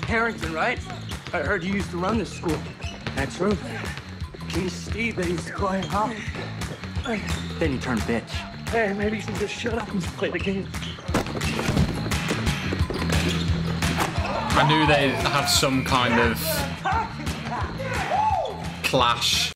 Harrington, right? I heard you used to run this school. That's true. He's Steve that used to play, huh? Then you turn bitch. Hey, maybe you should just shut up and play the game. I knew they'd have some kind of clash.